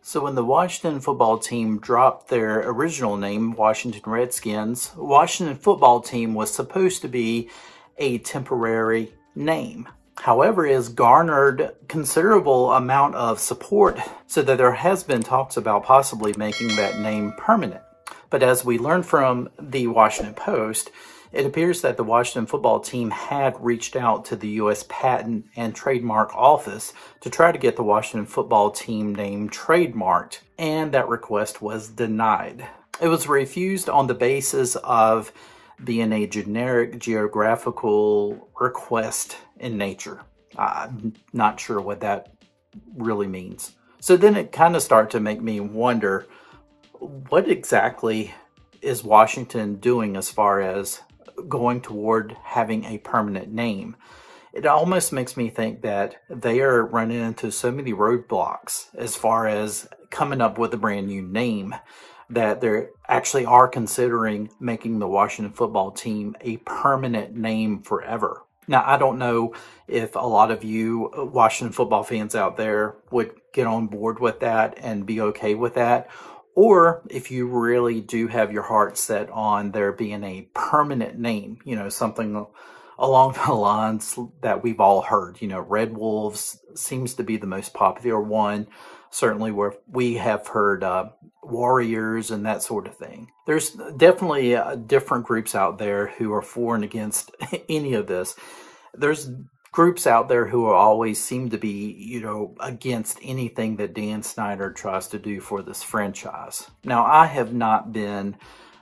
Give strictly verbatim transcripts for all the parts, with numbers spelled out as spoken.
So when the Washington football team dropped their original name, Washington Redskins, Washington football team was supposed to be a temporary name. However, it has garnered considerable amount of support so that there has been talks about possibly making that name permanent. But as we learned from the Washington Post, it appears that the Washington football team had reached out to the U S Patent and Trademark office to try to get the Washington football team name trademarked, and that request was denied. It was refused on the basis of being a generic geographical request in nature. I'm not sure what that really means. So then it kind of started to make me wonder, what exactly is Washington doing as far as going toward having a permanent name? It almost makes me think that they are running into so many roadblocks as far as coming up with a brand new name that they actually are considering making the Washington football team a permanent name forever. Now, I don't know if a lot of you Washington football fans out there would get on board with that and be okay with that, or if you really do have your heart set on there being a permanent name, you know, something along the lines that we've all heard. You know, Red Wolves seems to be the most popular one, certainly where we have heard uh, Warriors and that sort of thing. There's definitely uh, different groups out there who are for and against any of this. There's groups out there who always seem to be, you know, against anything that Dan Snyder tries to do for this franchise. Now, I have not been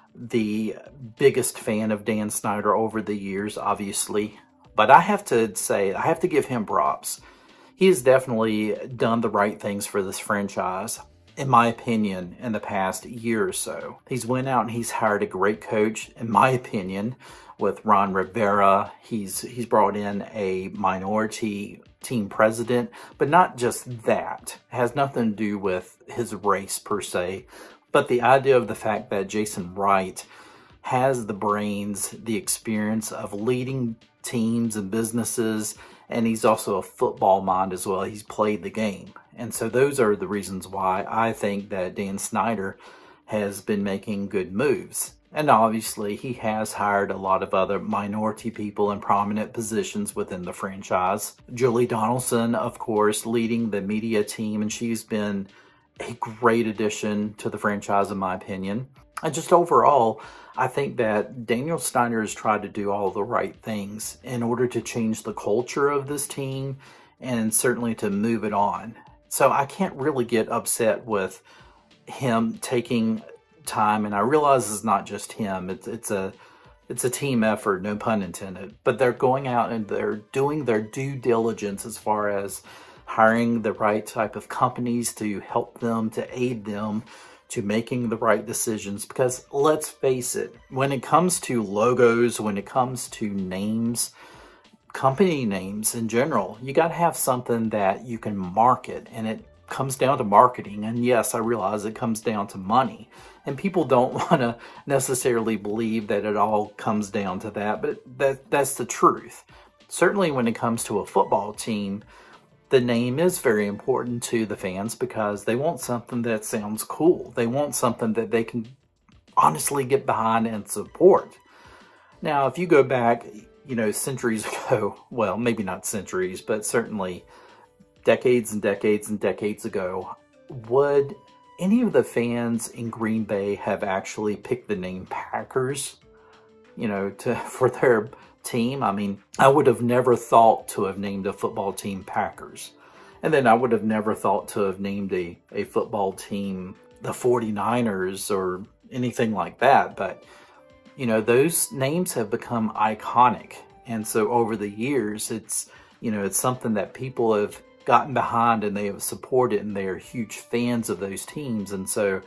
the biggest fan of Dan Snyder over the years, obviously, but I have to say, I have to give him props. He has definitely done the right things for this franchise, in my opinion, in the past year or so. He's went out and he's hired a great coach, in my opinion, with Ron Rivera. He's he's brought in a minority team president, but not just that. It has nothing to do with his race per se, but the idea of the fact that Jason Wright has the brains, the experience of leading teams and businesses, and he's also a football mind as well. He's played the game. And so those are the reasons why I think that Dan Snyder has been making good moves. And obviously, he has hired a lot of other minority people in prominent positions within the franchise. Julie Donaldson, of course, leading the media team, and she's been a great addition to the franchise, in my opinion. And just overall, I think that Daniel Snyder has tried to do all the right things in order to change the culture of this team and certainly to move it on. So I can't really get upset with him taking time, and I realize it's not just him. It's it's a it's a team effort, no pun intended. But they're going out and they're doing their due diligence as far as hiring the right type of companies to help them, to aid them, to making the right decisions. Because let's face it, when it comes to logos, when it comes to names, company names in general, you got to have something that you can market, and it comes down to marketing. And yes, I realize it comes down to money, and people don't want to necessarily believe that it all comes down to that, but that that's the truth. Certainly when it comes to a football team, the name is very important to the fans because they want something that sounds cool. They want something that they can honestly get behind and support. Now, if you go back, you know, centuries ago, well, maybe not centuries, but certainly decades and decades and decades ago, would any of the fans in Green Bay have actually picked the name Packers, you know, to for their team? I mean, I would have never thought to have named a football team Packers. And then I would have never thought to have named a, a football team the forty-niners or anything like that. But, you know, those names have become iconic. And so over the years, it's, you know, it's something that people have gotten behind and they have supported, and they are huge fans of those teams. And so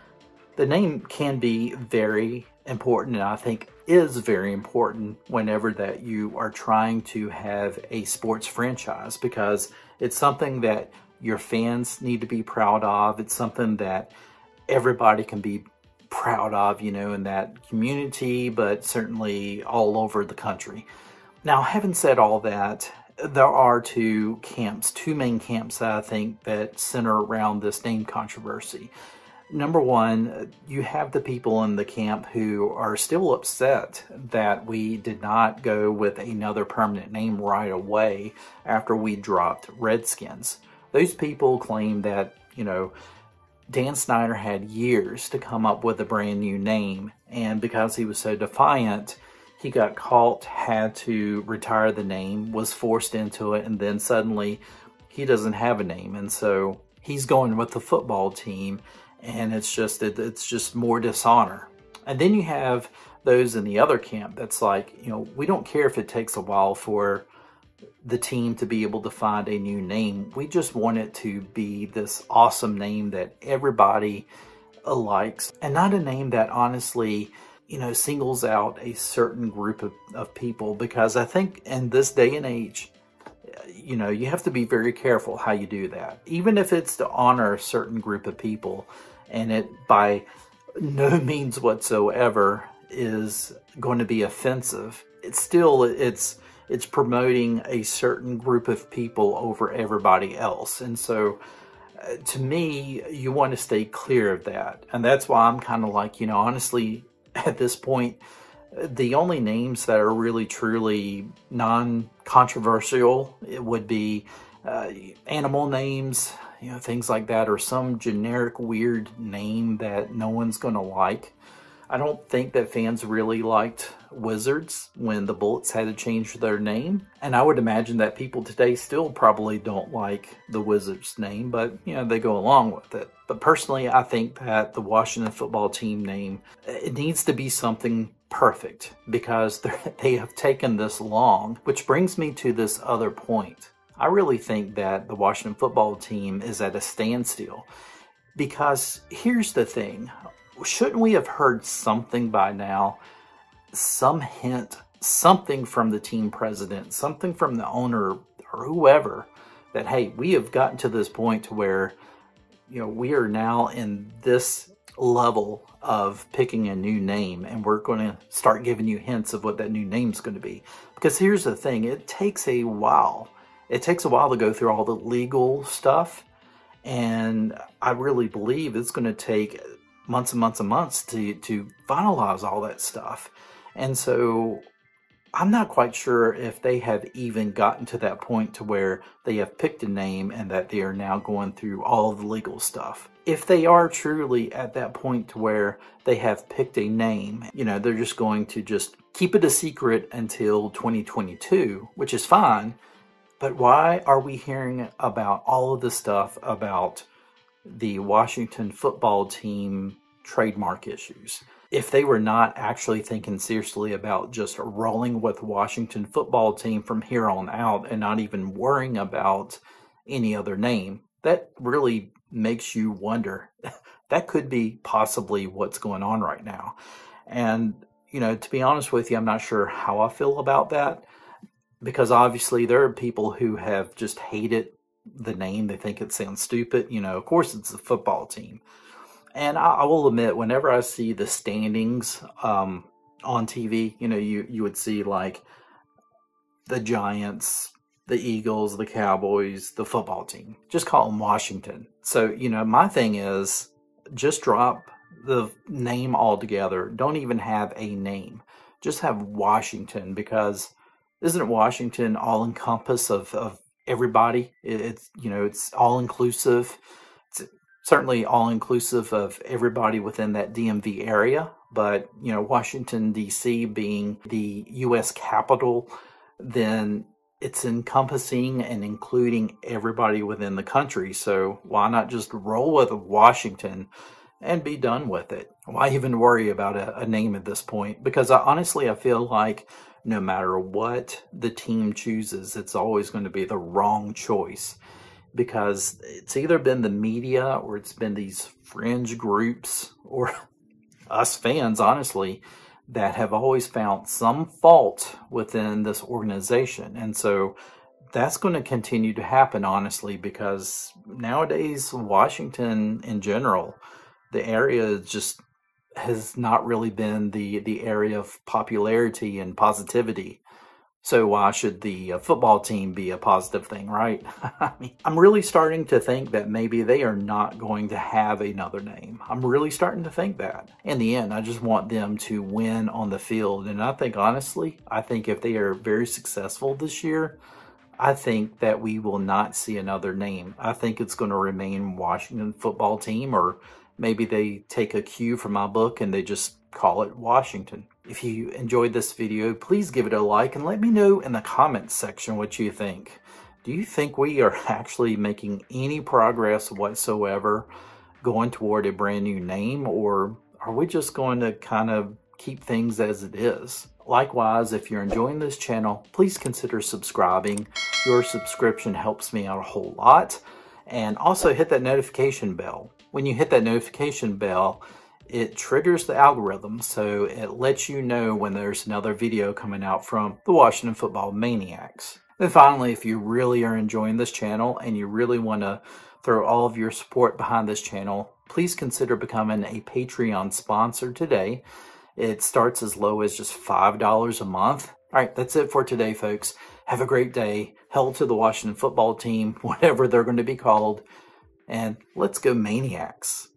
the name can be very important, and I think is very important whenever that you are trying to have a sports franchise, because it's something that your fans need to be proud of. It's something that everybody can be proud of, you know, in that community, but certainly all over the country. Now, having said all that, there are two camps, two main camps that I think that center around this name controversy. Number one, you have the people in the camp who are still upset that we did not go with another permanent name right away after we dropped Redskins. Those people claim that, you know, Dan Snyder had years to come up with a brand new name, and because he was so defiant, he got caught, had to retire the name, was forced into it, and then suddenly he doesn't have a name, and so he's going with the football team. And it's just it's just more dishonor. And then you have those in the other camp that's like, you know, we don't care if it takes a while for the team to be able to find a new name. We just want it to be this awesome name that everybody likes, and not a name that honestly, you know, singles out a certain group of, of people. Because I think in this day and age, you know, you have to be very careful how you do that. Even if it's to honor a certain group of people, and it by no means whatsoever is going to be offensive, it's still, it's it's promoting a certain group of people over everybody else. And so uh, to me, you want to stay clear of that. And that's why I'm kind of like, you know, honestly, at this point, the only names that are really truly non-controversial, it would be uh, animal names, you know, things like that, or some generic weird name that no one's going to like. I don't think that fans really liked Wizards when the Bullets had to change their name. And I would imagine that people today still probably don't like the Wizards name, but, you know, they go along with it. But personally, I think that the Washington football team name, it needs to be something perfect, because they have taken this long, which brings me to this other point. I really think that the Washington football team is at a standstill, because here's the thing. Shouldn't we have heard something by now? Some hint, something from the team president, something from the owner or whoever, that, hey, we have gotten to this point to where, you know, we are now in this level of picking a new name, and we're going to start giving you hints of what that new name's going to be. Because here's the thing, it takes a while. It takes a while to go through all the legal stuff, and I really believe it's going to take months and months and months to, to finalize all that stuff. And so I'm not quite sure if they have even gotten to that point to where they have picked a name and that they are now going through all of the legal stuff. If they are truly at that point to where they have picked a name, you know, they're just going to just keep it a secret until twenty twenty-two, which is fine. But why are we hearing about all of this stuff about the Washington football team trademark issues? If they were not actually thinking seriously about just rolling with Washington football team from here on out and not even worrying about any other name, that really makes you wonder. That could be possibly what's going on right now. And, you know, to be honest with you, I'm not sure how I feel about that, because obviously there are people who have just hated the name. They think it sounds stupid. You know, of course it's a football team. And I, I will admit, whenever I see the standings um, on T V, you know, you, you would see like the Giants, the Eagles, the Cowboys, the football team. Just call them Washington. So, you know, my thing is just drop the name altogether. Don't even have a name. Just have Washington, because isn't Washington all encompass of, of everybody? It's, you know, it's all inclusive. It's certainly all inclusive of everybody within that D M V area. But, you know, Washington, D C being the U S capital, then it's encompassing and including everybody within the country. So why not just roll with Washington and be done with it? Why even worry about a, a name at this point? Because I, honestly, I feel like no matter what the team chooses, it's always going to be the wrong choice, because it's either been the media or it's been these fringe groups or us fans, honestly, that have always found some fault within this organization. And so that's going to continue to happen, honestly, because nowadays, Washington in general, the area just has not really been the, the area of popularity and positivity So why should the uh, football team be a positive thing, right? I mean, I'm really starting to think that maybe they are not going to have another name. I'm really starting to think that. In the end, I just want them to win on the field. And I think, honestly, I think if they are very successful this year, I think that we will not see another name. I think it's going to remain Washington Football Team, or maybe they take a cue from my book and they just call it Washington. If you enjoyed this video, please give it a like and let me know in the comments section what you think. Do you think we are actually making any progress whatsoever going toward a brand new name, or are we just going to kind of keep things as it is? Likewise, if you're enjoying this channel, please consider subscribing. Your subscription helps me out a whole lot. And also hit that notification bell. When you hit that notification bell, it triggers the algorithm, so it lets you know when there's another video coming out from the Washington Football Maniacs. And finally, if you really are enjoying this channel and you really want to throw all of your support behind this channel, please consider becoming a Patreon sponsor today. It starts as low as just five dollars a month. All right, that's it for today, folks. Have a great day. Hell to the Washington Football Team, whatever they're going to be called. And let's go Maniacs.